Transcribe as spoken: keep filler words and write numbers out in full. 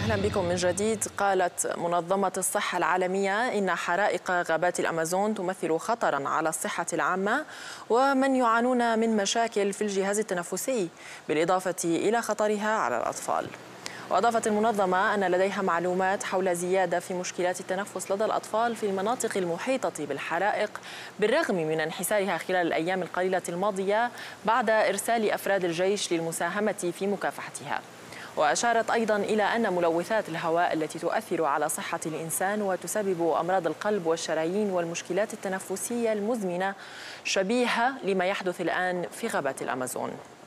أهلا بكم من جديد. قالت منظمة الصحة العالمية إن حرائق غابات الأمازون تمثل خطرا على الصحة العامة ومن يعانون من مشاكل في الجهاز التنفسي، بالإضافة إلى خطرها على الأطفال. وأضافت المنظمة أن لديها معلومات حول زيادة في مشكلات التنفس لدى الأطفال في المناطق المحيطة بالحرائق، بالرغم من انحسارها خلال الأيام القليلة الماضية بعد إرسال أفراد الجيش للمساهمة في مكافحتها. وأشارت أيضا إلى أن ملوثات الهواء التي تؤثر على صحة الإنسان وتسبب أمراض القلب والشرايين والمشكلات التنفسية المزمنة شبيهة لما يحدث الآن في غابات الأمازون.